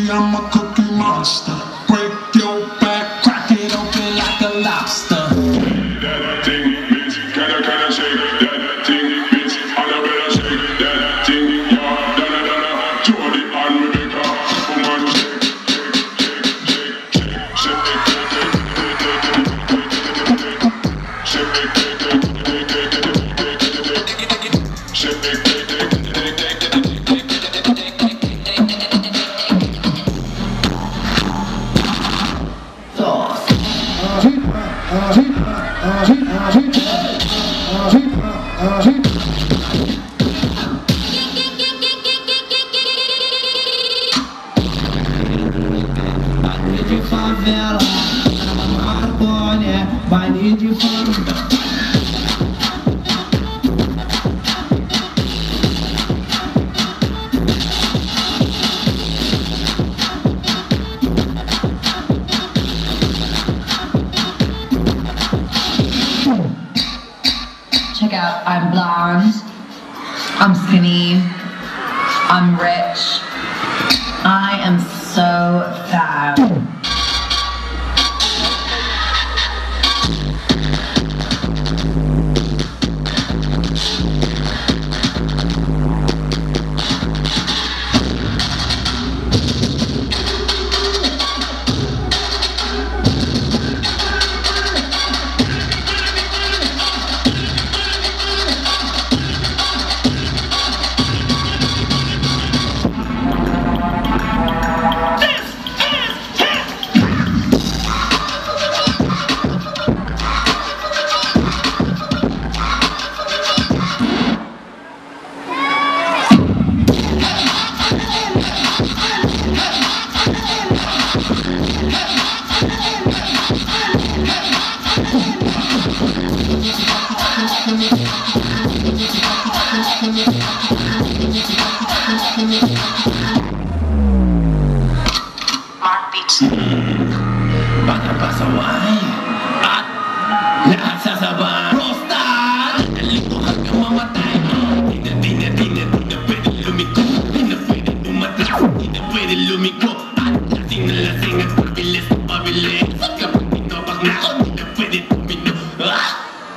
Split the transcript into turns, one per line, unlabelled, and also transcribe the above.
I'm a cookie monster. Break your back, crack it open like a lobster.
That thing, bitch, can I shake that thing, bitch? And I better shake that thing, yeah. Donna, Jody and Rebecca, woman,
favela, Marconi, baile de favela.
Check out, I'm blonde, I'm skinny, I'm rich, I am so fat. Mark Beach.
Baka pasaway at lahat sasabay. Prostat! Nalito hanggang mamatay. Di na pwede lumiko. Di na pwede umatras. Di na pwede lumiko. At lasing na lasing at pabilis na pabilis. Kapag ito pag naon